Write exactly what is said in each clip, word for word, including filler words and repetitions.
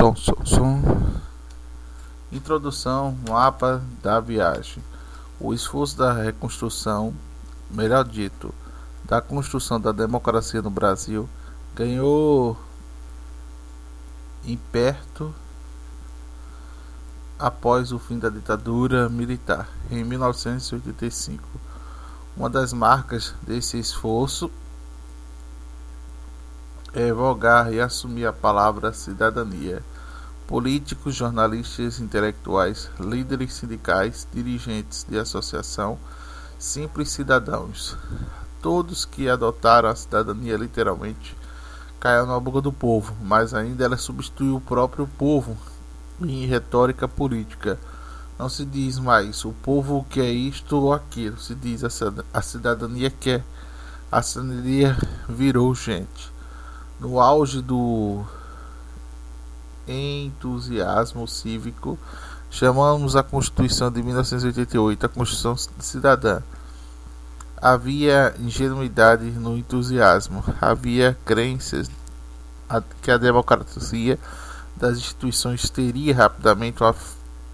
Som, som, som. Introdução, mapa da viagem. O esforço da reconstrução, melhor dito, da construção da democracia no Brasil, ganhou impeto após o fim da ditadura militar, em mil novecentos e oitenta e cinco. Uma das marcas desse esforço é vogar e assumir a palavra cidadania. Políticos, jornalistas, intelectuais, líderes sindicais, dirigentes de associação, simples cidadãos, todos que adotaram a cidadania literalmente, caiu na boca do povo, mas ainda ela substituiu o próprio povo em retórica política. Não se diz mais o povo quer isto ou aquilo, se diz a cidadania quer. A cidadania virou gente. No auge do entusiasmo cívico, chamamos a Constituição de mil novecentos e oitenta e oito a Constituição Cidadã. Havia ingenuidade no entusiasmo, havia crenças que a democracia das instituições teria rapidamente uma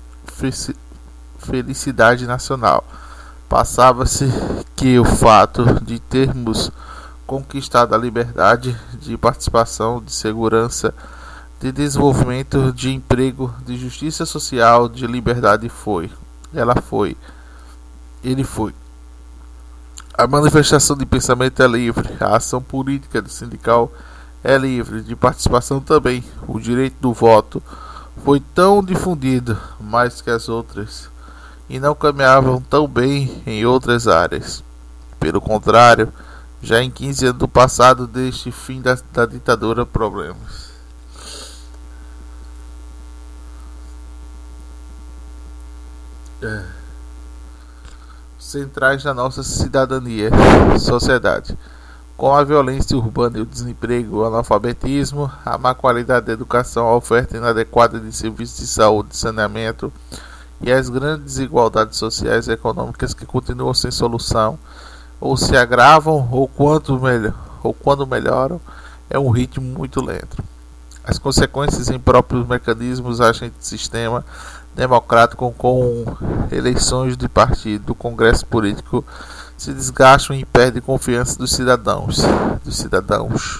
felicidade nacional. Passava-se que o fato de termos conquistado a liberdade de participação, de segurança, de desenvolvimento, de emprego, de justiça social, de liberdade foi. Ela foi. Ele foi. A manifestação de pensamento é livre, a ação política do sindical é livre, de participação também. O direito do voto foi tão difundido mais que as outras e não caminhavam tão bem em outras áreas. Pelo contrário, já em quinze anos do passado deste fim da, da ditadura, problemas é. centrais da nossa cidadania, sociedade, com a violência urbana e o desemprego, o analfabetismo, a má qualidade da educação, a oferta inadequada de serviços de saúde e saneamento e as grandes desigualdades sociais e econômicas que continuam sem solução, ou se agravam, ou, quanto melhor, ou quando melhoram, é um ritmo muito lento. As consequências em próprios mecanismos agentes do sistema democrático com eleições de partido, do congresso político, se desgastam e perdem confiança dos cidadãos. Dos cidadãos.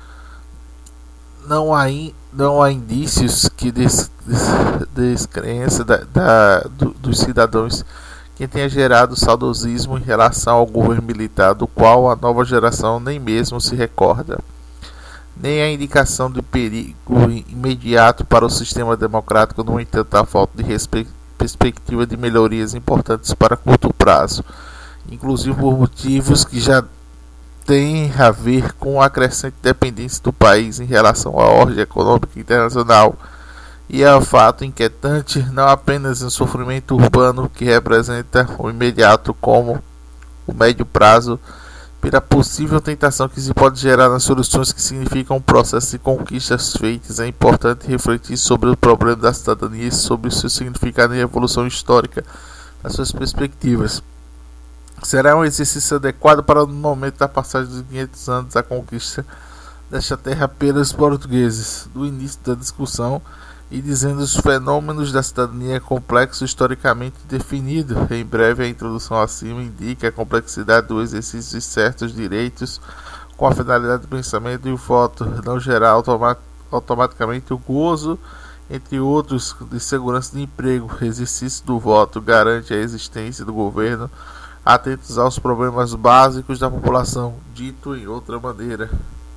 Não há, in, não há indícios que des, des, descrença da, da, do, dos cidadãos que tenha gerado saudosismo em relação ao governo militar, do qual a nova geração nem mesmo se recorda, nem a indicação de perigo imediato para o sistema democrático. No entanto, a falta de perspectiva de melhorias importantes para curto prazo, inclusive por motivos que já têm a ver com a crescente dependência do país em relação à ordem econômica internacional. E é um fato inquietante, não apenas um sofrimento urbano que representa o imediato, como o médio prazo, pela possível tentação que se pode gerar nas soluções que significam um processo de conquistas feitas. É importante refletir sobre o problema da cidadania e sobre o seu significado em evolução histórica, nas suas perspectivas. Será um exercício adequado para o momento da passagem dos quinhentos anos da conquista desta terra pelos portugueses, do início da discussão, e dizendo os fenômenos da cidadania complexo historicamente definido. Em breve, a introdução acima indica a complexidade do exercício de certos direitos com a finalidade do pensamento e o voto, não gerar automat automaticamente o gozo, entre outros, de segurança de emprego. O exercício do voto garante a existência do governo atentos aos problemas básicos da população, dito em outra maneira.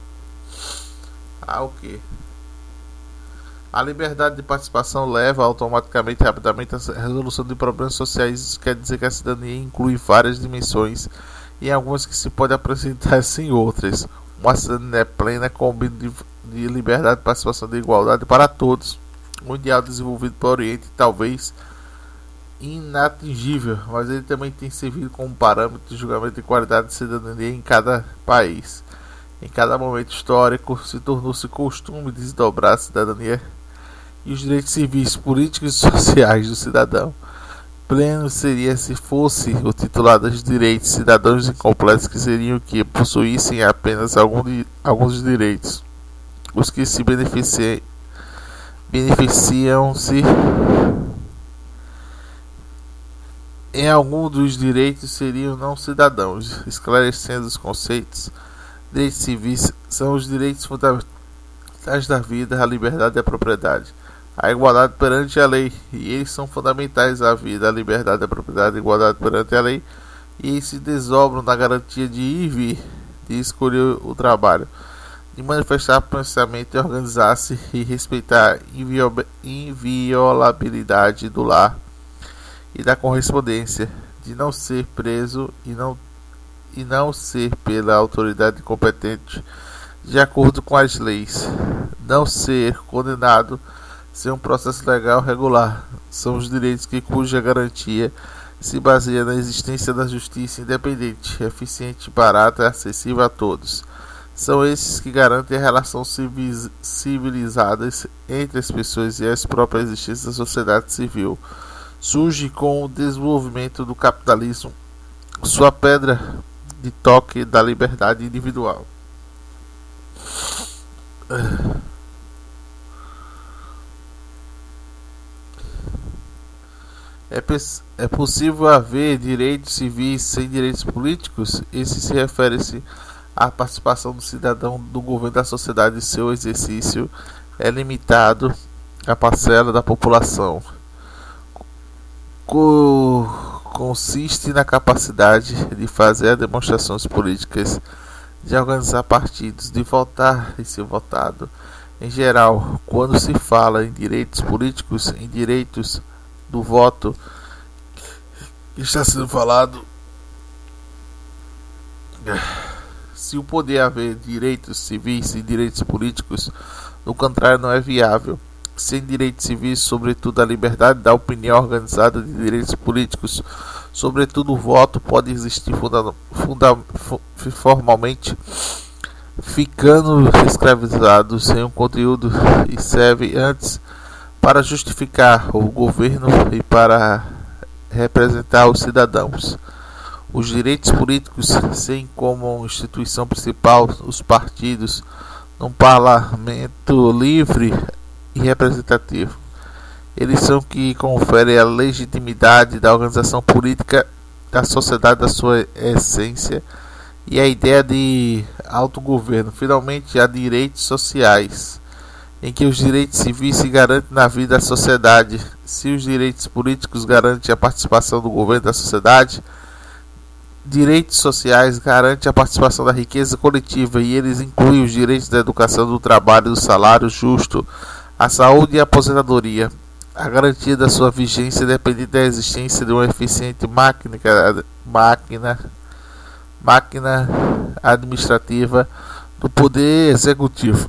Ah, o que? A liberdade de participação leva automaticamente e rapidamente à resolução de problemas sociais. Isso quer dizer que a cidadania inclui várias dimensões, e algumas que se pode apresentar sem outras. Uma cidadania plena combina de, de liberdade, de participação e de igualdade para todos. Um ideal desenvolvido pelo Oriente, talvez inatingível, mas ele também tem servido como parâmetro de julgamento de qualidade de cidadania em cada país. Em cada momento histórico, se tornou-se costume desdobrar a cidadania e os direitos civis, políticos e sociais do cidadão. Pleno seria se fosse o titular dos direitos. Cidadãos incompletos que seriam que possuíssem apenas algum de, alguns direitos, os que se beneficiem beneficiam-se em algum dos direitos seriam não cidadãos. Esclarecendo os conceitos, direitos civis são os direitos fundamentais da vida, a liberdade e a propriedade, a igualdade perante a lei, e eles são fundamentais à vida, a liberdade, a propriedade, a igualdade perante a lei, e eles se desdobram na garantia de ir e vir, de escolher o trabalho, de manifestar pensamento e organizar-se e respeitar a inviolabilidade do lar e da correspondência, de não ser preso e não, e não ser pela autoridade competente de acordo com as leis, não ser condenado sem um processo legal regular. São os direitos que cuja garantia se baseia na existência da justiça independente, eficiente, barata e acessível a todos. São esses que garantem a relação civilizada entre as pessoas e as próprias existências da sociedade civil. Surge com o desenvolvimento do capitalismo sua pedra de toque da liberdade individual. É, é possível haver direitos civis sem direitos políticos? Esse se refere-se à participação do cidadão do governo da sociedade e seu exercício é limitado à parcela da população. Co consiste na capacidade de fazer demonstrações políticas, de organizar partidos, de votar e ser votado. Em geral, quando se fala em direitos políticos, em direitos do voto, está sendo falado se o poder haver direitos civis e direitos políticos, no contrário não é viável. Sem direitos civis, sobretudo a liberdade da opinião organizada de direitos políticos, sobretudo o voto, pode existir funda funda formalmente, ficando escravizados sem um conteúdo, e serve antes para justificar o governo e para representar os cidadãos. Os direitos políticos, sem como instituição principal os partidos, num parlamento livre e representativo. Eles são que conferem a legitimidade da organização política da sociedade, da sua essência, e a ideia de autogoverno. Finalmente, há direitos sociais, em que os direitos civis se garantem na vida da sociedade. Se os direitos políticos garantem a participação do governo da sociedade, direitos sociais garantem a participação da riqueza coletiva, e eles incluem os direitos da educação, do trabalho, do salário justo, a saúde e a aposentadoria. A garantia da sua vigência depende da existência de uma eficiente máquina, máquina, máquina administrativa do poder executivo.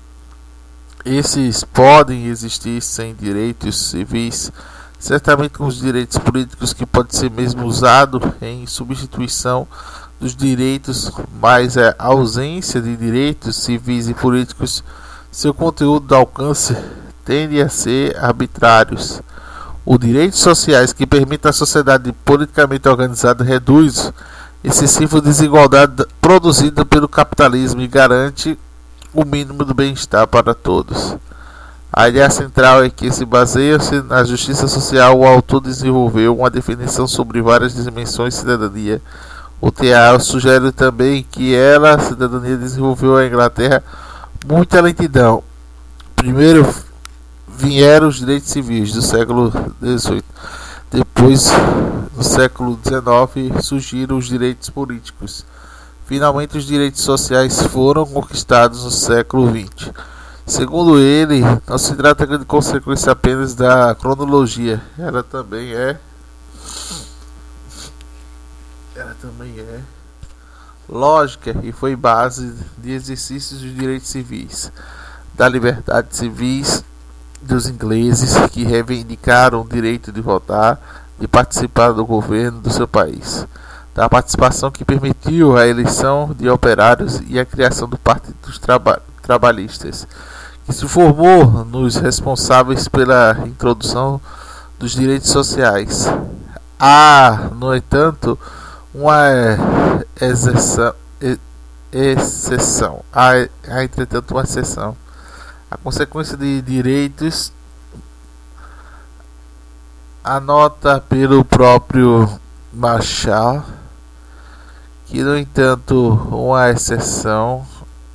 Esses podem existir sem direitos civis, certamente com os direitos políticos, que pode ser mesmo usado em substituição dos direitos, mas a ausência de direitos civis e políticos, seu conteúdo de alcance tende a ser arbitrários. Os direitos sociais que permitem a sociedade politicamente organizada reduz excessiva desigualdade produzida pelo capitalismo e garante o mínimo do bem-estar para todos. A ideia central é que, se baseia-se na justiça social, o autor desenvolveu uma definição sobre várias dimensões de cidadania. O T A sugere também que ela, a cidadania, desenvolveu a Inglaterra muita lentidão. Primeiro vieram os direitos civis do século dezoito. Depois, no século dezenove, surgiram os direitos políticos. Finalmente, os direitos sociais foram conquistados no século vinte. Segundo ele, não se trata de consequência apenas da cronologia. Ela também é ela também é lógica e foi base de exercícios dos direitos civis, da liberdade civis dos ingleses, que reivindicaram o direito de votar, de participar do governo do seu país, da participação que permitiu a eleição de operários e a criação do Partido dos Traba Trabalhistas, que se formou nos responsáveis pela introdução dos direitos sociais. Há, no entanto, uma exceção, exceção. Há, há, entretanto, uma exceção. A consequência de direitos a nota pelo próprio Marshall, que no entanto uma exceção,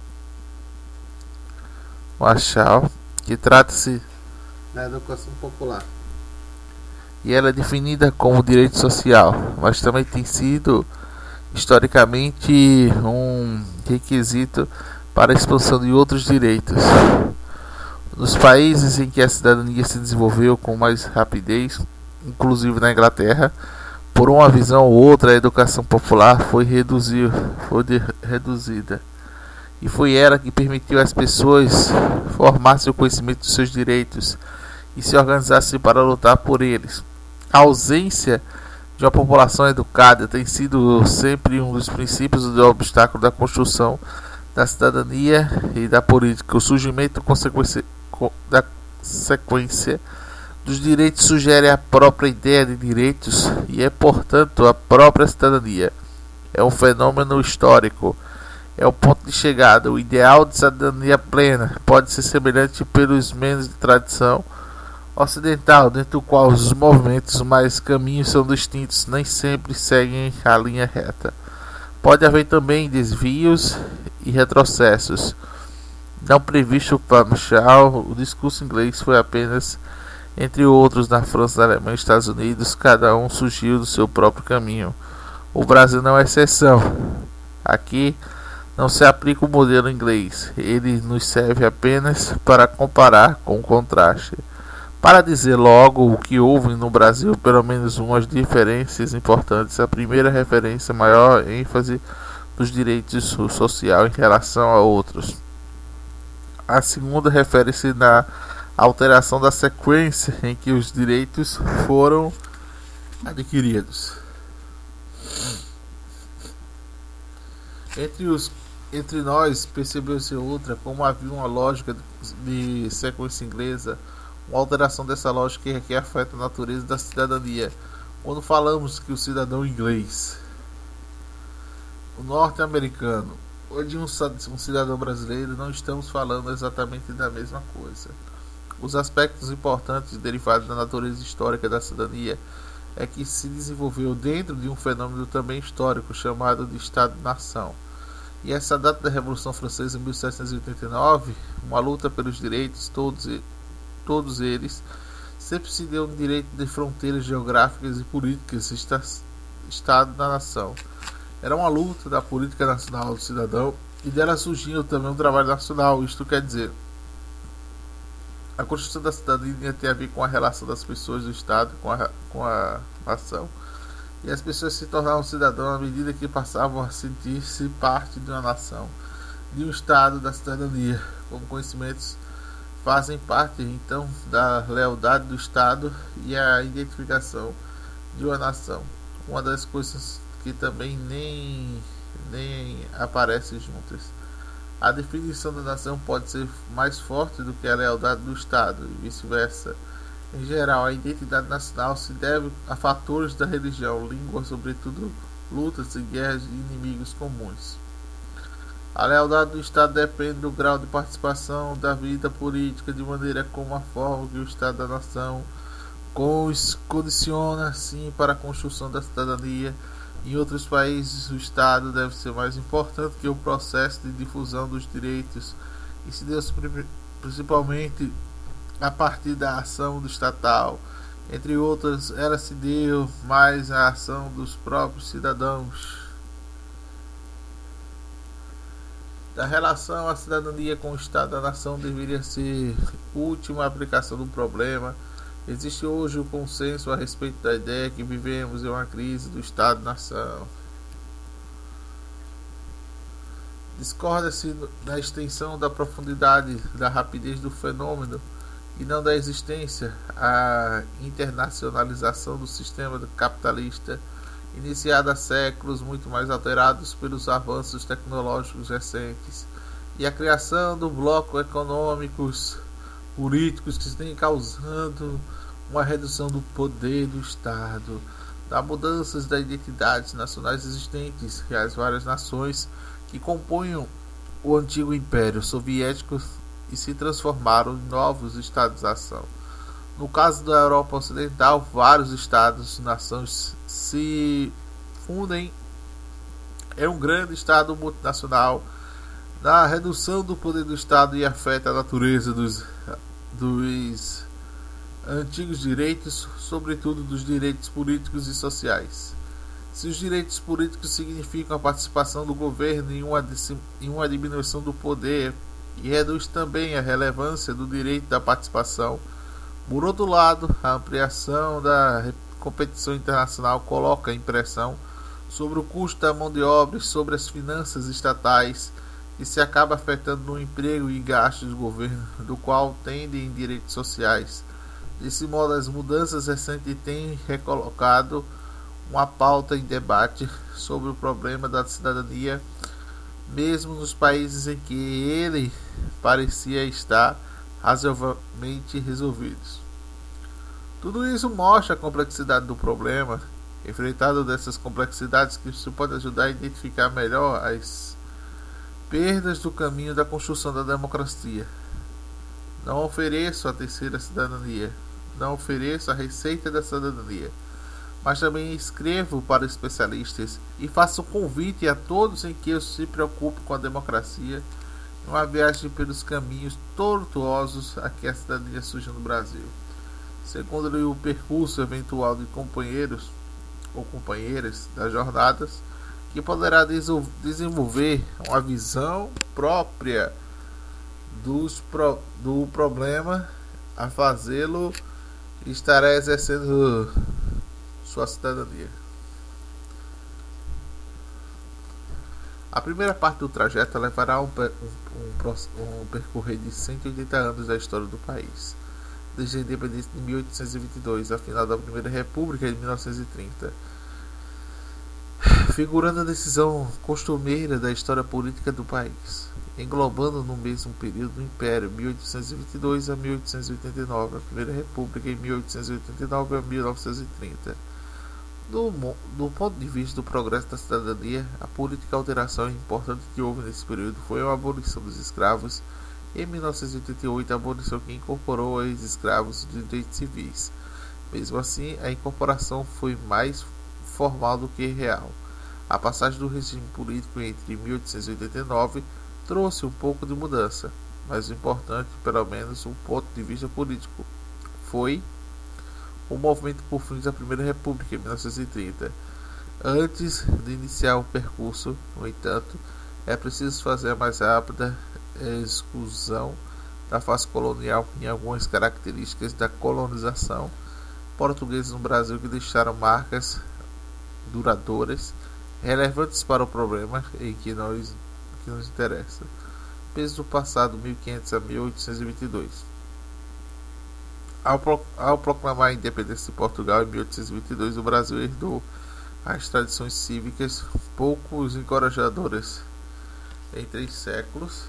Marshall, que trata-se da educação popular, e ela é definida como direito social, mas também tem sido historicamente um requisito para a expansão de outros direitos. Nos países em que a cidadania se desenvolveu com mais rapidez, inclusive na Inglaterra, por uma visão ou outra, a educação popular foi, reduzir, foi de, reduzida. E foi ela que permitiu às pessoas formarem o conhecimento dos seus direitos e se organizassem para lutar por eles. A ausência de uma população educada tem sido sempre um dos princípios do obstáculo da construção da cidadania e da política. O surgimento consequência, da sequência dos direitos sugere a própria ideia de direitos e é, portanto, a própria cidadania. É um fenômeno histórico. É o ponto de chegada. O ideal de cidadania plena pode ser semelhante pelos menos de tradição ocidental, dentro do qual os movimentos mais caminhos são distintos, nem sempre seguem a linha reta. Pode haver também desvios e retrocessos. Não previsto para Marshall, o discurso inglês foi apenas, entre outros, na França, na Alemanha e Estados Unidos, cada um surgiu do seu próprio caminho. O Brasil não é exceção. Aqui não se aplica o modelo inglês, ele nos serve apenas para comparar com o contraste. Para dizer logo o que houve no Brasil, pelo menos umas diferenças importantes. A primeira referência, maior ênfase dos direitos social em relação a outros. A segunda refere-se na alteração da sequência em que os direitos foram adquiridos. Entre, os, entre nós, percebeu-se outra, como havia uma lógica de, de sequência inglesa, uma alteração dessa lógica que afeta a natureza da cidadania. Quando falamos que o cidadão inglês, o norte-americano ou de um, um cidadão brasileiro, não estamos falando exatamente da mesma coisa. Os aspectos importantes derivados da natureza histórica da cidadania é que se desenvolveu dentro de um fenômeno também histórico chamado de Estado-nação. E essa data da Revolução Francesa em mil setecentos e oitenta e nove, uma luta pelos direitos, todos todos eles, sempre se deu um direito de fronteiras geográficas e políticas, Estado da nação. Era uma luta da política nacional do cidadão e dela surgiu também um trabalho nacional. Isto quer dizer, a construção da cidadania tem a ver com a relação das pessoas do Estado com a, com a nação. E as pessoas se tornavam cidadãos à medida que passavam a sentir-se parte de uma nação, de um Estado da cidadania, como conhecimentos fazem parte então da lealdade do Estado e a identificação de uma nação. Uma das coisas que também nem, nem aparecem juntas. A definição da nação pode ser mais forte do que a lealdade do Estado e vice-versa. Em geral, a identidade nacional se deve a fatores da religião, língua, sobretudo lutas e guerras de inimigos comuns. A lealdade do Estado depende do grau de participação da vida política, de maneira como a forma que o Estado da nação condiciona assim para a construção da cidadania. Em outros países, o Estado deve ser mais importante que o processo de difusão dos direitos, e se deu principalmente a partir da ação do estatal. Entre outras, ela se deu mais a ação dos próprios cidadãos. Da relação à cidadania com o Estado da nação deveria ser última aplicação do problema. Existe hoje o consenso a respeito da ideia que vivemos em uma crise do Estado-nação. Discorda-se da extensão, da profundidade, da rapidez do fenômeno e não da existência. A internacionalização do sistema capitalista, iniciada há séculos, muito mais alterados pelos avanços tecnológicos recentes, e a criação do bloco econômicos políticos que têm causando uma redução do poder do Estado, das mudanças das identidades nacionais existentes e as várias nações que compunham o antigo Império Soviético e se transformaram em novos Estados-nação. No caso da Europa Ocidental, vários estados-nações se fundem em um grande estado multinacional na redução do poder do Estado e afeta a natureza dos, dos antigos direitos, sobretudo dos direitos políticos e sociais. Se os direitos políticos significam a participação do governo em uma, em uma diminuição do poder e reduz também a relevância do direito da participação, por outro lado, a ampliação da competição internacional coloca a impressão sobre o custo da mão de obra e sobre as finanças estatais, e se acaba afetando no emprego e gastos do governo, do qual tendem em direitos sociais. Desse modo, as mudanças recentes têm recolocado uma pauta em debate sobre o problema da cidadania, mesmo nos países em que ele parecia estar razoavelmente resolvido. Tudo isso mostra a complexidade do problema. Enfrentado dessas complexidades, que isso pode ajudar a identificar melhor as perdas do caminho da construção da democracia. Não ofereço a terceira cidadania, não ofereço a receita da cidadania, mas também escrevo para especialistas e faço um convite a todos em que eu se preocupe com a democracia, em uma viagem pelos caminhos tortuosos a que a cidadania surge no Brasil. Segundo o percurso eventual de companheiros ou companheiras das jornadas, que poderá desenvolver uma visão própria dos pro, do problema, a fazê-lo estará exercendo sua cidadania. A primeira parte do trajeto levará um, um, um, um percorrer de cento e oitenta anos da história do país, desde a independência de mil oitocentos e vinte e dois, a final da Primeira República de mil novecentos e trinta, figurando a decisão costumeira da história política do país, englobando no mesmo período o Império, mil oitocentos e vinte e dois a mil oitocentos e oitenta e nove, a Primeira República em mil oitocentos e oitenta e nove a mil novecentos e trinta. Do, do ponto de vista do progresso da cidadania, a política alteração importante que houve nesse período foi a abolição dos escravos. Em mil novecentos e oitenta e oito, a abolição que incorporou os escravos dos direitos civis. Mesmo assim, a incorporação foi mais formal do que real. A passagem do regime político entre mil oitocentos e oitenta e nove trouxe um pouco de mudança, mas o importante, pelo menos do ponto de vista político, foi o movimento por fim da Primeira República em mil novecentos e trinta. Antes de iniciar o percurso, no entanto, é preciso fazer a mais rápida exclusão da face colonial em algumas características da colonização portuguesa no Brasil que deixaram marcas duradouras relevantes para o problema em que nós que nos interessa. Peso do passado mil e quinhentos a mil oitocentos e vinte e dois. Ao, pro, ao proclamar a independência de Portugal em mil oitocentos e vinte e dois, o Brasil herdou as tradições cívicas pouco encorajadoras em três séculos.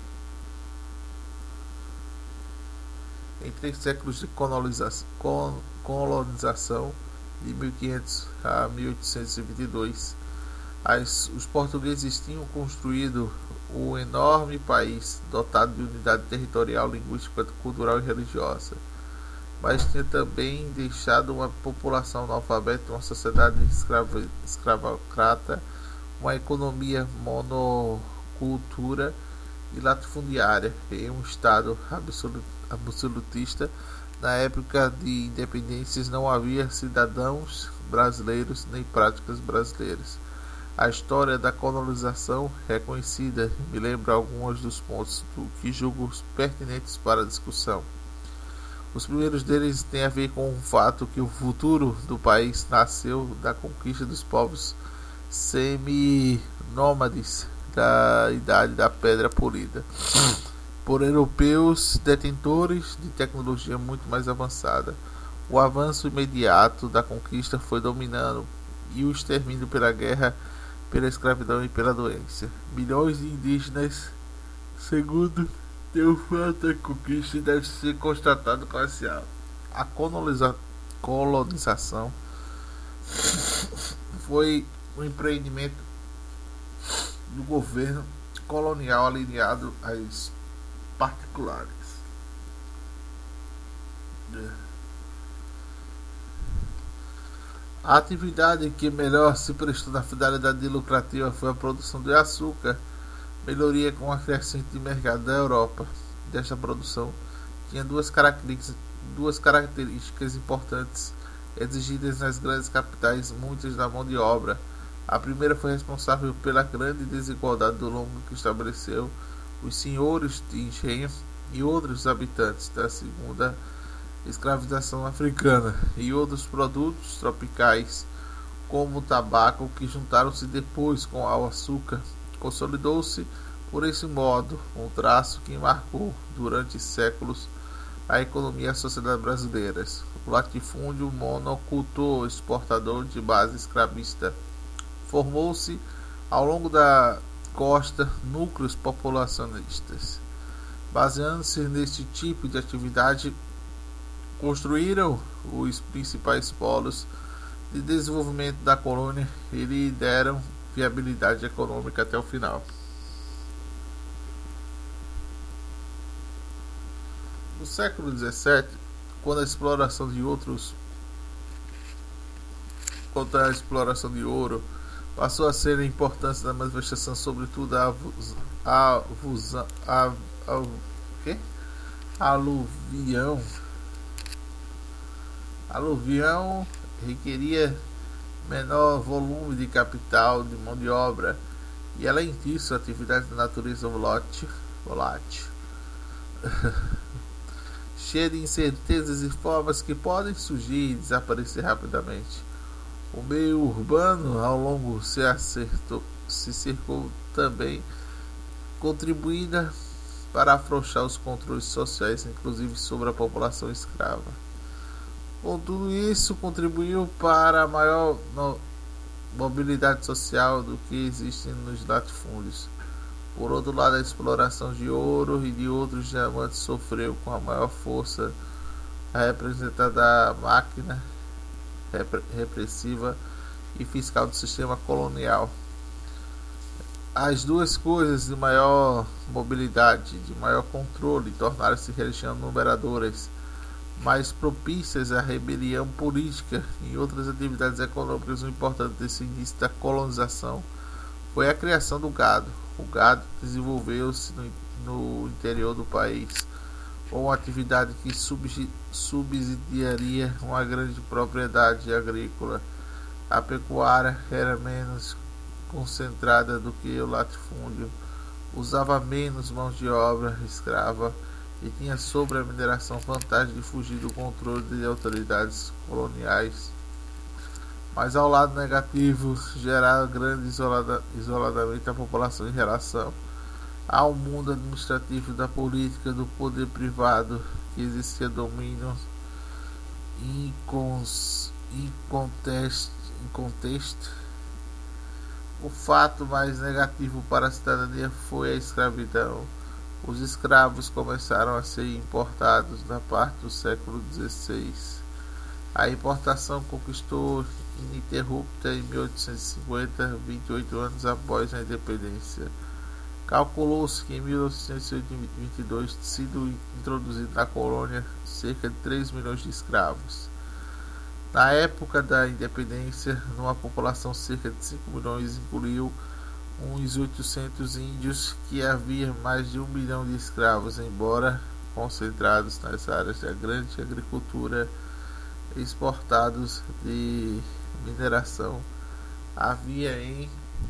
Em três séculos de colonização, colonização de mil e quinhentos a mil oitocentos e vinte e dois, as, os portugueses tinham construído um enorme país dotado de unidade territorial, linguística, cultural e religiosa, mas tinha também deixado uma população analfabeta, uma sociedade escrava, escravocrata, uma economia monocultura e latifundiária, em um estado absoluto, absolutista. Na época de independências não havia cidadãos brasileiros nem práticas brasileiras. A história da colonização é conhecida, me lembra alguns dos pontos do que julgo pertinentes para a discussão. Os primeiros deles têm a ver com o fato que o futuro do país nasceu da conquista dos povos semi-nômades da Idade da Pedra Polida, por europeus detentores de tecnologia muito mais avançada. O avanço imediato da conquista foi dominando e o extermínio pela guerra, pela escravidão e pela doença. Milhões de indígenas, segundo o fato da conquista, deve ser constatado parcial. A coloniza colonização foi um empreendimento do governo colonial alinhado às particulares. A atividade que melhor se prestou na finalidade lucrativa foi a produção de açúcar, melhoria com a crescente mercado da Europa. Desta produção tinha duas características, duas características importantes exigidas nas grandes capitais, muitas da mão de obra. A primeira foi responsável pela grande desigualdade do longo que estabeleceu os senhores de engenho e outros habitantes. Da segunda, escravização africana e outros produtos tropicais, como o tabaco, que juntaram-se depois com o açúcar. Consolidou-se, por esse modo, um traço que marcou durante séculos a economia e a sociedade brasileiras: o latifúndio monocultor exportador de base escravista. Formou-se ao longo da costa núcleos populacionistas. Baseando-se neste tipo de atividade, construíram os principais polos de desenvolvimento da colônia e lhe deram viabilidade econômica até o final. No século dezessete, quando a exploração de outros quando a exploração de ouro passou a ser a importância da manifestação, sobretudo a, a, a, a, a que? aluvião aluvião requeria menor volume de capital, de mão de obra, e além disso, atividades de natureza volátil, volátil cheia de incertezas e formas que podem surgir e desaparecer rapidamente. O meio urbano ao longo se acertou, se cercou também, contribuindo para afrouxar os controles sociais, inclusive sobre a população escrava. Com tudo isso, contribuiu para a maior mobilidade social do que existe nos latifúndios. Por outro lado, a exploração de ouro e de outros diamantes sofreu com a maior força a representada da máquina repressiva e fiscal do sistema colonial. As duas coisas de maior mobilidade, de maior controle, tornaram-se religiões numeradoras, mais propícias à rebelião política e outras atividades econômicas. O importante desse início da colonização foi a criação do gado. O gado desenvolveu-se no, no interior do país, com uma atividade que subsidiaria uma grande propriedade agrícola. A pecuária era menos concentrada do que o latifúndio, usava menos mãos de obra escrava e tinha sobre a mineração vantagem de fugir do controle de autoridades coloniais. Mas ao lado negativo, gerar grande isolada, isolamento da população em relação ao mundo administrativo, da política, do poder privado, que existia domínio inconteste. O fato mais negativo para a cidadania foi a escravidão. Os escravos começaram a ser importados na parte do século dezesseis. A importação conquistou ininterrupta em mil oitocentos e cinquenta, vinte e oito anos após a independência. Calculou-se que em mil novecentos e vinte e dois sido introduzido na colônia cerca de três milhões de escravos. Na época da independência, numa população cerca de cinco milhões, incluiu uns oitocentos índios, que havia mais de um milhão de escravos, embora concentrados nas áreas da grande agricultura, exportados de mineração. Havia em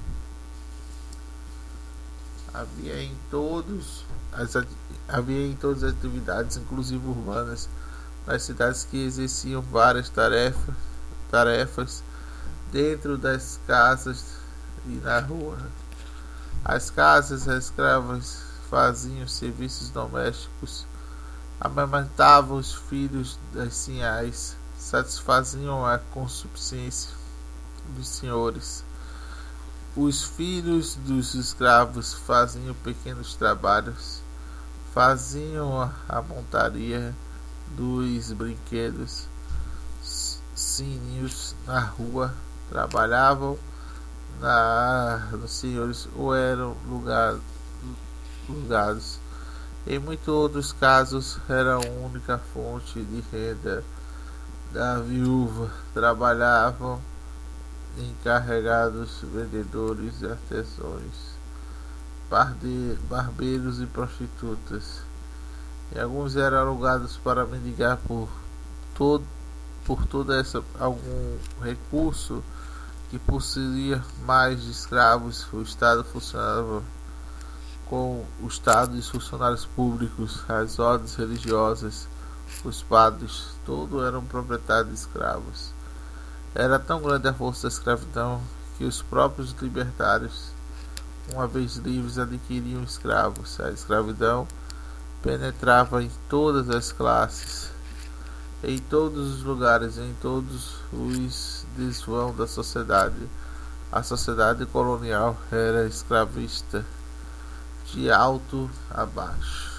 havia em todos as havia em todas as atividades, inclusive urbanas, nas cidades, que exerciam várias tarefas tarefas dentro das casas e na rua. As casas, as escravas faziam serviços domésticos, amamentavam os filhos das sinhás, satisfaziam a consciência dos senhores. Os filhos dos escravos faziam pequenos trabalhos, faziam a montaria dos brinquedos, sininhos na rua, trabalhavam na, nos senhores ou eram lugar, lugados. Em muitos outros casos, era a única fonte de renda da viúva trabalhavam encarregados, vendedores e artesãos, barbeiros e prostitutas, e alguns eram alugados para mendigar por todo por toda essa algum recurso que possuía mais de escravos. O Estado funcionava com o Estado e os funcionários públicos, as ordens religiosas, os padres, todos eram proprietários de escravos. Era tão grande a força da escravidão que os próprios libertários, uma vez livres, adquiriam escravos. A escravidão penetrava em todas as classes, em todos os lugares, em todos os desvãos da sociedade. A sociedade colonial era escravista de alto a baixo.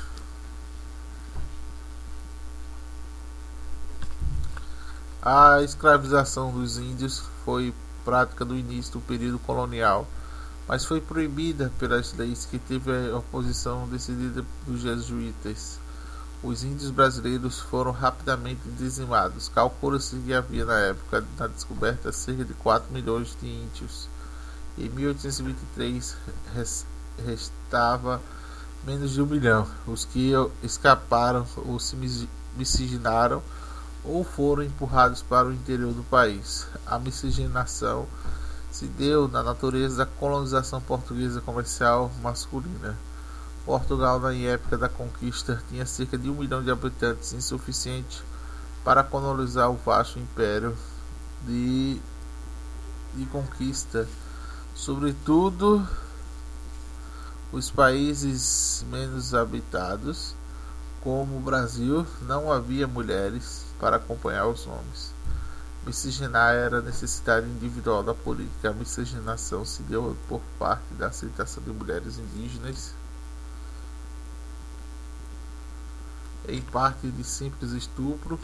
A escravização dos índios foi prática do início do período colonial, mas foi proibida pelas leis que teve a oposição decidida dos jesuítas. Os índios brasileiros foram rapidamente dizimados. Calcula-se que havia na época da descoberta cerca de quatro milhões de índios. Em mil oitocentos e vinte e três restava menos de um milhão. Os que escaparam ou se miscigenaram ou foram empurrados para o interior do país. A miscigenação se deu na natureza da colonização portuguesa comercial masculina. Portugal, na época da conquista, tinha cerca de um milhão de habitantes, insuficiente para colonizar o vasto império de, de conquista. Sobretudo, os países menos habitados, como o Brasil, não havia mulheres para acompanhar os homens. Miscigenar era a necessidade individual da política. A miscigenação se deu por parte da aceitação de mulheres indígenas, em parte de simples estupro.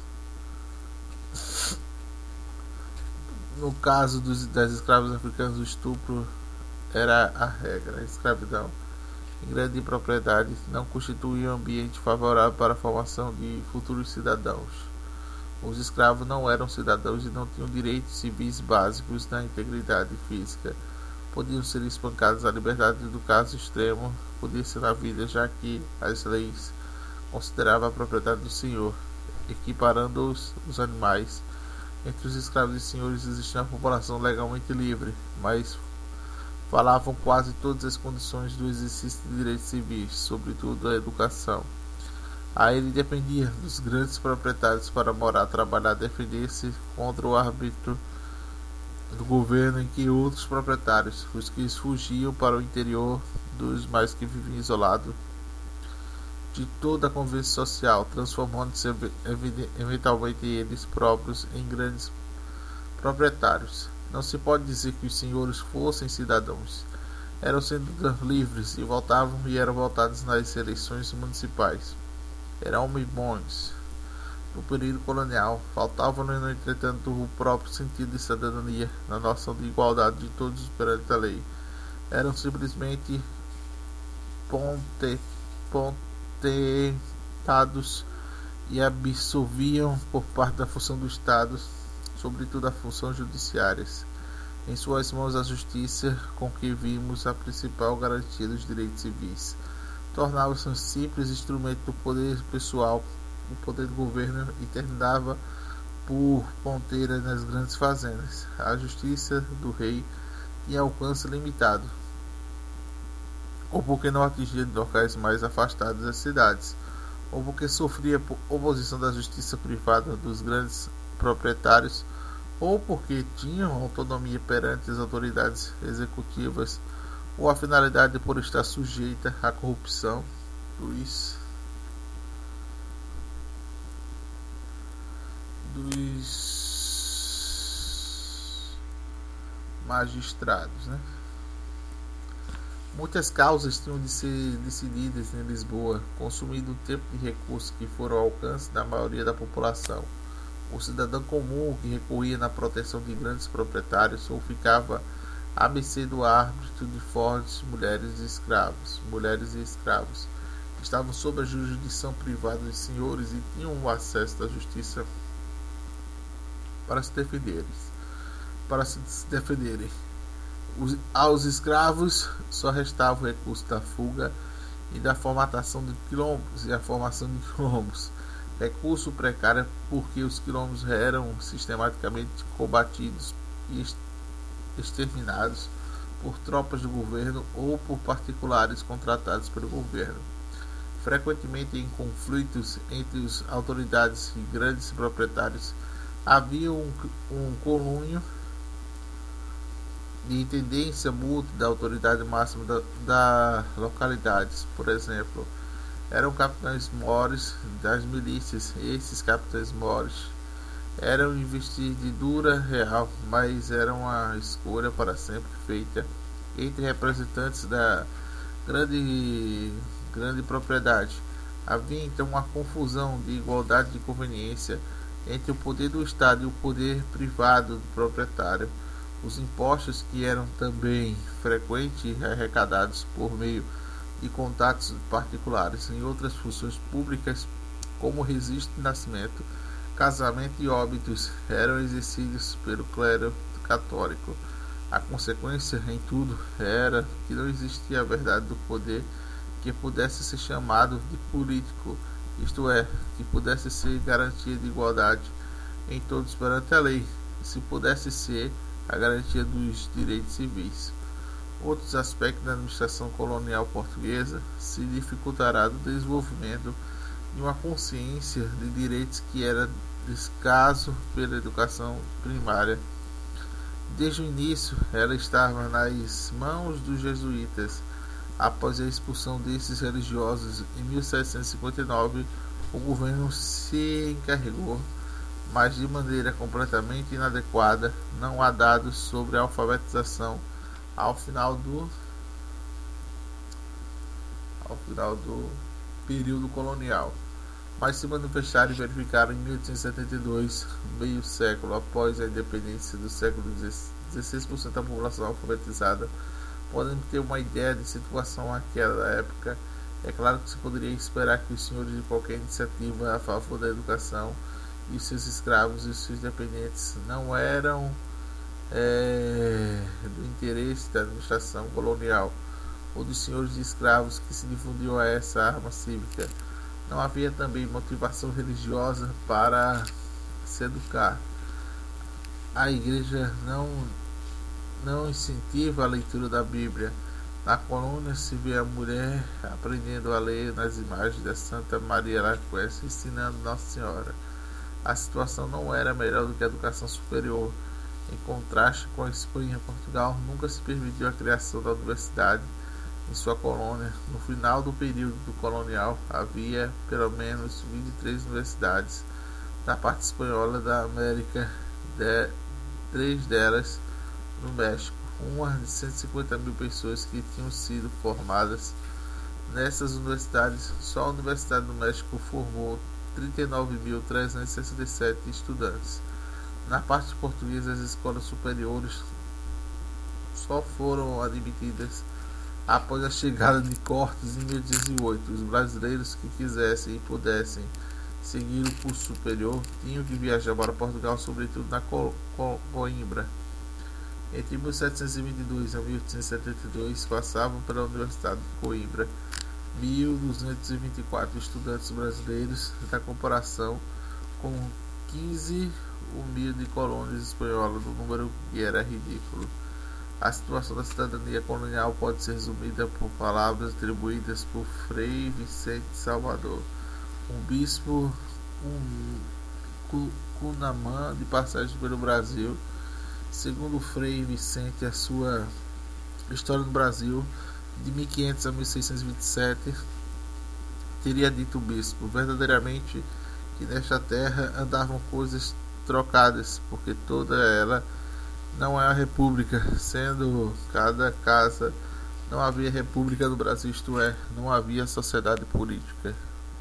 No caso dos, das escravos africanos, o estupro era a regra. A escravidão em grande propriedade não constituía um ambiente favorável para a formação de futuros cidadãos. Os escravos não eram cidadãos e não tinham direitos civis básicos na integridade física. Podiam ser espancados. A liberdade do caso extremo podia ser na vida, já que as leis consideravam a propriedade do senhor, equiparando os, os animais. Entre os escravos e senhores existia uma população legalmente livre, mas falavam quase todas as condições do exercício de direitos civis, sobretudo a educação. A ele dependia dos grandes proprietários para morar, trabalhar, defender-se contra o arbítrio do governo, em que outros proprietários, os que fugiam para o interior, dos mais que viviam isolados de toda a convivência social, transformando-se eventualmente eles próprios em grandes proprietários. Não se pode dizer que os senhores fossem cidadãos. Eram cidadãos livres e votavam e eram votados nas eleições municipais. Eram homens bons. No período colonial, faltava-lhes, no entretanto, o próprio sentido de cidadania, na noção de igualdade de todos perante a lei. Eram simplesmente ponte, potentados e absolviam por parte da função do Estado, sobretudo a função judiciária. Em suas mãos a justiça, com que vimos a principal garantia dos direitos civis, tornava-se um simples instrumento do poder pessoal, o poder do governo, e terminava por ponteira nas grandes fazendas. A justiça do rei tinha alcance limitado, ou porque não atingia locais mais afastados das cidades, ou porque sofria por oposição da justiça privada dos grandes proprietários, ou porque tinham autonomia perante as autoridades executivas, ou a finalidade por estar sujeita à corrupção dos, dos magistrados, né? Muitas causas tinham de ser decididas em Lisboa, consumindo o tempo e recursos que foram ao alcance da maioria da população. O cidadão comum que recorria na proteção de grandes proprietários ou ficava à mercê do árbitro de fortes mulheres e escravos, mulheres e escravos, que estavam sob a jurisdição privada dos senhores e tinham o acesso à justiça para se defenderem. Para se defenderem. Os, aos escravos só restava o recurso da fuga e da formatação de quilombos e a formação de quilombos. Recurso precário porque os quilombos eram sistematicamente combatidos e exterminados por tropas do governo ou por particulares contratados pelo governo, frequentemente em conflitos entre as autoridades e grandes proprietários. Havia um, um conluio de intendência mútua da autoridade máxima da, da localidades. Por exemplo, eram capitães mores das milícias. Esses capitães mores eram investidura real, mas era uma escolha para sempre feita entre representantes da grande, grande propriedade. Havia então uma confusão de igualdade de conveniência entre o poder do Estado e o poder privado do proprietário. Os impostos, que eram também frequentemente arrecadados por meio de contatos particulares em outras funções públicas, como registro de nascimento, casamento e óbitos, eram exercidos pelo clero católico. A consequência em tudo era que não existia a verdade do poder que pudesse ser chamado de político, isto é, que pudesse ser garantia de igualdade em todos perante a lei, se pudesse ser a garantia dos direitos civis. Outros aspectos da administração colonial portuguesa se dificultará do desenvolvimento de uma consciência de direitos que era escasso pela educação primária. Desde o início, ela estava nas mãos dos jesuítas. Após a expulsão desses religiosos em mil setecentos e cinquenta e nove, o governo se encarregou, mas de maneira completamente inadequada. Não há dados sobre a alfabetização ao final do ao final do período colonial, mas se manifestaram e verificaram em mil oitocentos e setenta e dois, meio século após a independência do século dezesseis por cento da população alfabetizada. Podemos ter uma ideia de situação naquela época. É claro que se poderia esperar que os senhores de qualquer iniciativa a favor da educação e seus escravos e seus dependentes não eram é, do interesse da administração colonial ou dos senhores de escravos que se difundiu a essa arma cívica. Não havia também motivação religiosa para se educar. A igreja não, não incentiva a leitura da Bíblia. Na colônia se vê a mulher aprendendo a ler nas imagens da Santa Maria Laquense, ensinando Nossa Senhora. A situação não era melhor do que a educação superior. Em contraste com a Espanha, Portugal nunca se permitiu a criação da universidade em sua colônia. No final do período colonial, havia pelo menos vinte e três universidades. Na parte espanhola da América, de, três delas no México, uma de cento e cinquenta mil pessoas que tinham sido formadas nessas universidades. Só a Universidade do México formou trinta e nove mil trezentos e sessenta e sete estudantes. Na parte portuguesa, as escolas superiores só foram admitidas após a chegada de Cortes em mil oitocentos e oito. Os brasileiros que quisessem e pudessem seguir o curso superior tinham que viajar para Portugal, sobretudo na Co Co Coimbra. Entre mil setecentos e vinte e dois a mil oitocentos e setenta e dois passavam pela Universidade de Coimbra mil duzentos e vinte e quatro estudantes brasileiros, na comparação com quinze mil de colônias espanholas, do número que era ridículo. A situação da cidadania colonial pode ser resumida por palavras atribuídas por Frei Vicente Salvador, um bispo Cunamã de passagem pelo Brasil. Segundo Frei Vicente, a sua História do Brasil, de mil e quinhentos a mil seiscentos e vinte e sete, teria dito o bispo: verdadeiramente que nesta terra andavam coisas trocadas, porque toda ela não é a república, sendo cada casa, não havia república no Brasil, isto é, não havia sociedade política.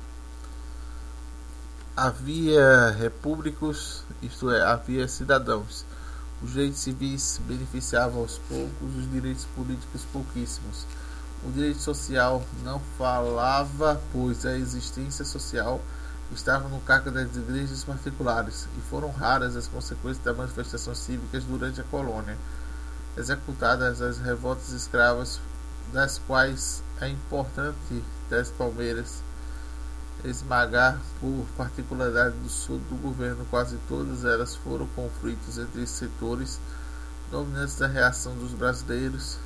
Havia repúblicos, isto é, havia cidadãos. Os direitos civis beneficiavam aos poucos, os direitos políticos pouquíssimos. O direito social não falava, pois a existência social estavam no cargo das igrejas particulares, e foram raras as consequências das manifestações cívicas durante a colônia, executadas as revoltas escravas, das quais é importante das Palmeiras esmagar por particularidade do sul do governo. Quase todas elas foram conflitos entre setores dominantes da reação dos brasileiros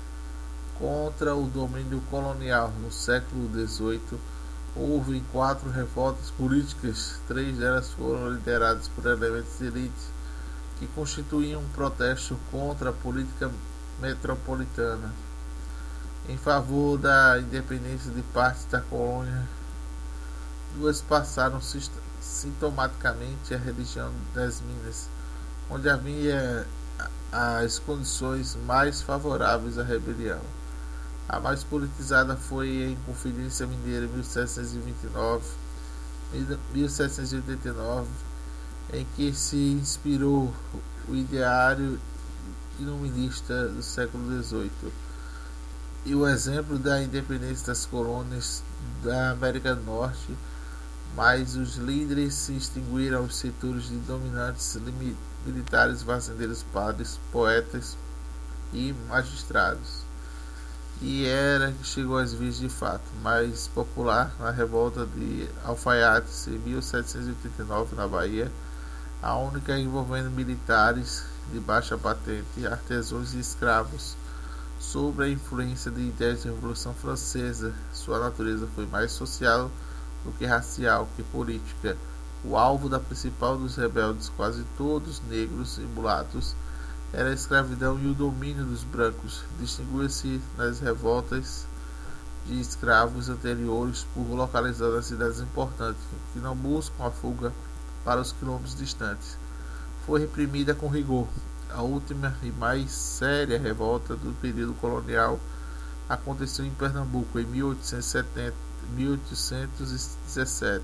contra o domínio colonial. No século dezoito, houve quatro revoltas políticas, três delas foram lideradas por elementos de elite que constituíam um protesto contra a política metropolitana em favor da independência de partes da colônia. Duas passaram sintomaticamente a religião das Minas, onde havia as condições mais favoráveis à rebelião. A mais politizada foi a Inconfidência Mineira, mil setecentos e vinte e nove a mil setecentos e oitenta e nove, em que se inspirou o ideário iluminista do século dezoito e o exemplo da independência das colônias da América do Norte, mas os líderes se extinguiram aos setores de dominantes militares, fazendeiros, padres, poetas e magistrados. E era que chegou às vias de fato mais popular na revolta de Alfaiates em mil setecentos e oitenta e nove na Bahia, a única envolvendo militares de baixa patente, artesãos e escravos. Sob a influência de ideias da Revolução Francesa, sua natureza foi mais social do que racial que política. O alvo da principal dos rebeldes, quase todos negros e mulatos, era a escravidão e o domínio dos brancos. Distinguia-se nas revoltas de escravos anteriores por localizar nas cidades importantes, que não buscam a fuga para os quilômetros distantes. Foi reprimida com rigor. A última e mais séria revolta do período colonial aconteceu em Pernambuco em mil oitocentos e setenta, mil oitocentos e dezessete.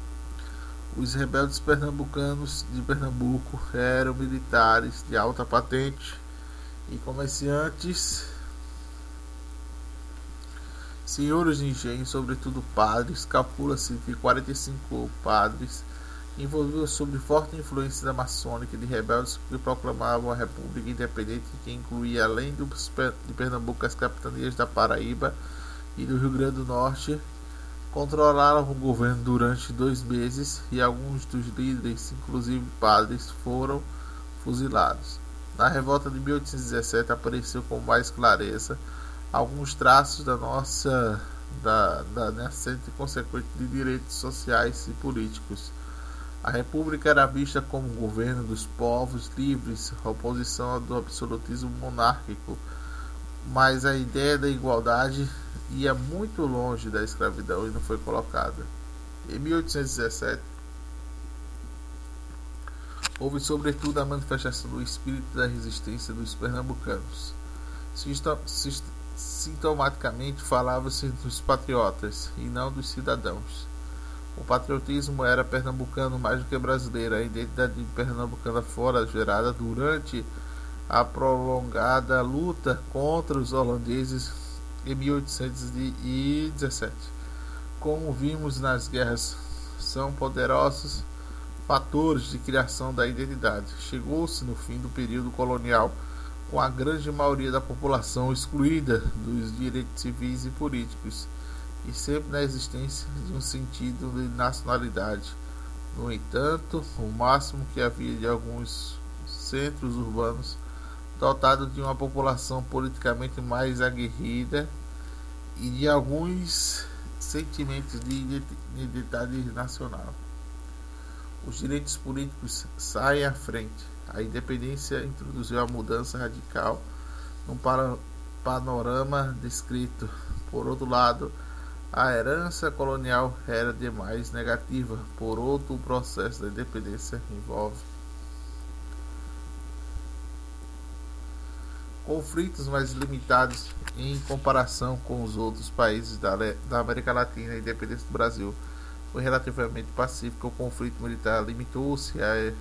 Os rebeldes pernambucanos de Pernambuco eram militares de alta patente e comerciantes, senhores de engenho, sobretudo padres. Calcula-se que quarenta e cinco padres envolvidos sob forte influência da maçônica de rebeldes que proclamavam a República Independente, que incluía, além de Pernambuco, as capitanias da Paraíba e do Rio Grande do Norte, controlaram o governo durante dois meses e alguns dos líderes, inclusive padres, foram fuzilados. Na revolta de mil oitocentos e dezessete apareceu com mais clareza alguns traços da nossa da, da nascente e consequente de direitos sociais e políticos. A República era vista como um governo dos povos livres, oposição do absolutismo monárquico, mas a ideia da igualdade ia muito longe da escravidão e não foi colocada. Em mil oitocentos e dezessete, houve sobretudo a manifestação do espírito da resistência dos pernambucanos. Sintomaticamente falava-se dos patriotas e não dos cidadãos. O patriotismo era pernambucano mais do que brasileiro. A identidade pernambucana fora gerada durante a prolongada luta contra os holandeses em mil oitocentos e dezessete. Como vimos nas guerras, são poderosos fatores de criação da identidade. Chegou-se no fim do período colonial com a grande maioria da população excluída dos direitos civis e políticos, e sempre na existência de um sentido de nacionalidade. No entanto, o máximo que havia de alguns centros urbanos dotados de uma população politicamente mais aguerrida e de alguns sentimentos de identidade nacional. Os direitos políticos saem à frente. A independência introduziu a mudança radical num panorama descrito. Por outro lado, a herança colonial era demais negativa. Por outro, o processo da independência envolve conflitos mais limitados em comparação com os outros países da, da América Latina. A independência do Brasil foi relativamente pacífica. O conflito militar limitou-se a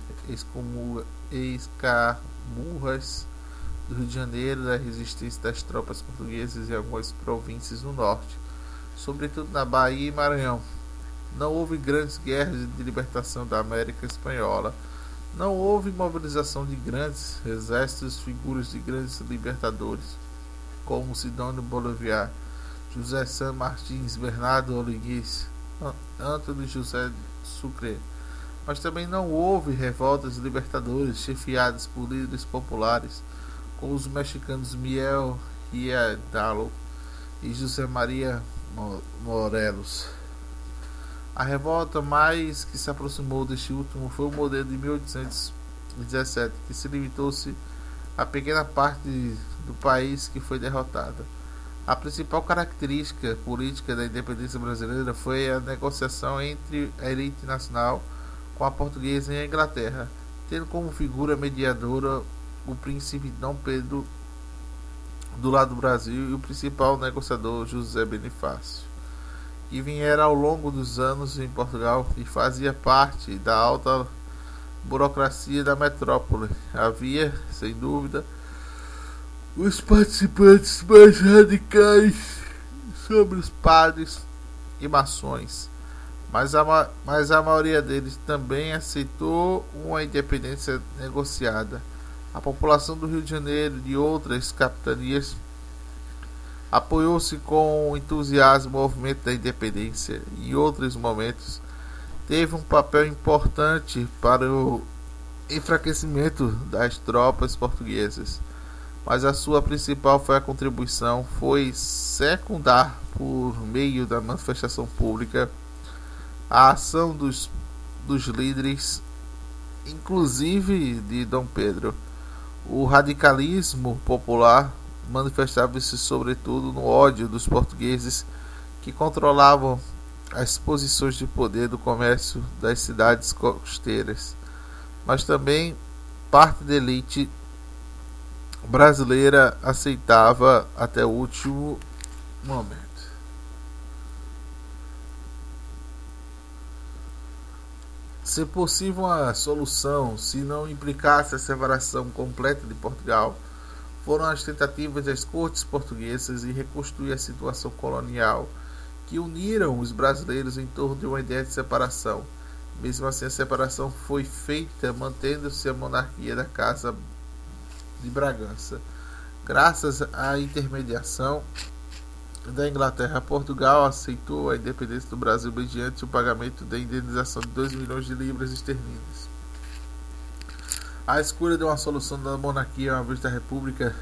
escamurras do Rio de Janeiro, da resistência das tropas portuguesas em algumas províncias do norte, sobretudo na Bahia e Maranhão. Não houve grandes guerras de libertação da América Espanhola. Não houve mobilização de grandes exércitos, figuras de grandes libertadores, como Sidônio Bolivar, José San Martins, Bernardo O'Higgins, Antônio José Sucre. Mas também não houve revoltas libertadoras chefiadas por líderes populares, como os mexicanos Miguel Hidalgo e José Maria Morelos. A revolta mais que se aproximou deste último foi o modelo de mil oitocentos e dezessete, que se limitou-se a pequena parte do país que foi derrotada. A principal característica política da independência brasileira foi a negociação entre a elite nacional com a portuguesa e a Inglaterra, tendo como figura mediadora o príncipe Dom Pedro do lado do Brasil e o principal negociador José Bonifácio, que viera ao longo dos anos em Portugal e fazia parte da alta burocracia da metrópole. Havia, sem dúvida, os participantes mais radicais sobre os padres e maçons, mas a, mas a maioria deles também aceitou uma independência negociada. A população do Rio de Janeiro e de outras capitanias apoiou-se com entusiasmo ao movimento da independência e em outros momentos teve um papel importante para o enfraquecimento das tropas portuguesas, mas a sua principal foi a contribuição foi secundar, por meio da manifestação pública, a ação dos, dos líderes, inclusive de Dom Pedro. O radicalismo popular manifestava-se sobretudo no ódio dos portugueses que controlavam as posições de poder do comércio das cidades costeiras, mas também parte da elite brasileira aceitava até o último momento. Se possível uma solução, se não implicasse a separação completa de Portugal, foram as tentativas das cortes portuguesas em reconstruir a situação colonial, que uniram os brasileiros em torno de uma ideia de separação. Mesmo assim, a separação foi feita mantendo-se a monarquia da Casa de Bragança. Graças à intermediação da Inglaterra, Portugal aceitou a independência do Brasil mediante o pagamento da indenização de dois milhões de libras esterlinas. A escolha de uma solução da monarquia uma vez da república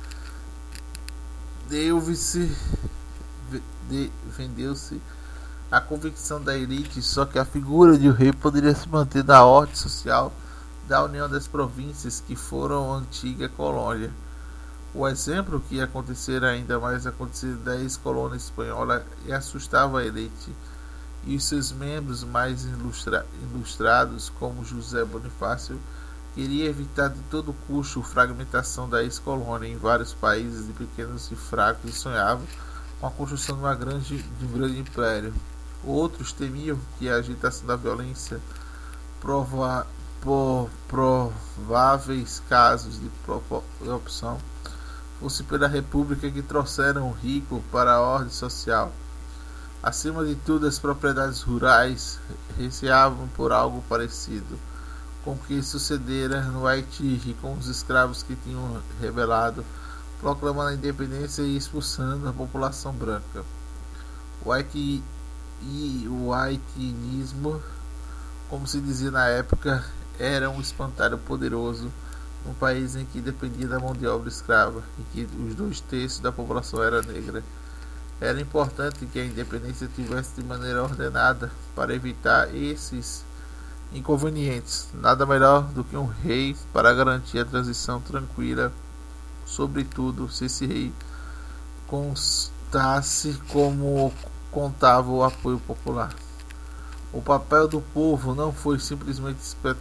deu-se de, vendeu-se a convicção da elite, só que a figura de um rei poderia se manter na ordem social da União das Províncias, que foram a antiga colônia. O exemplo que ia acontecer ainda mais aconteceu da ex-colônia espanhola e assustava a elite e os seus membros mais ilustra ilustrados, como José Bonifácio, queria evitar de todo custo a fragmentação da ex-colônia em vários países de pequenos e fracos e sonhavam com a construção de, uma grande, de um grande império. Outros temiam que a agitação da violência, prova, por prováveis casos de corrupção, fosse pela república que trouxeram o rico para a ordem social. Acima de tudo, as propriedades rurais receavam por algo parecido com o que sucedera no Haiti e com os escravos que tinham rebelado, proclamando a independência e expulsando a população branca. O haiti e o haitianismo, como se dizia na época, era um espantalho poderoso num país em que dependia da mão de obra escrava e que os dois terços da população era negra. Era importante que a independência tivesse de maneira ordenada para evitar esses inconvenientes. Nada melhor do que um rei para garantir a transição tranquila, sobretudo se esse rei constasse como contava o apoio popular. O papel do povo não foi simplesmente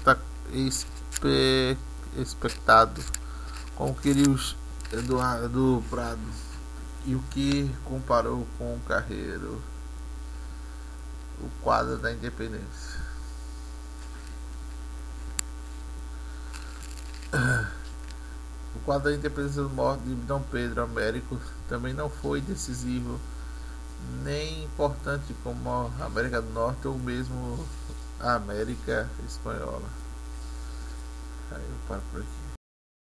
espe expectado, como queria os Eduardo Prado, e o que comparou com o Carreiro, o quadro da independência. O quadro da independência do morte de Dom Pedro Américo também não foi decisivo nem importante como a América do Norte ou mesmo a América Espanhola. Aí eu paro por aqui.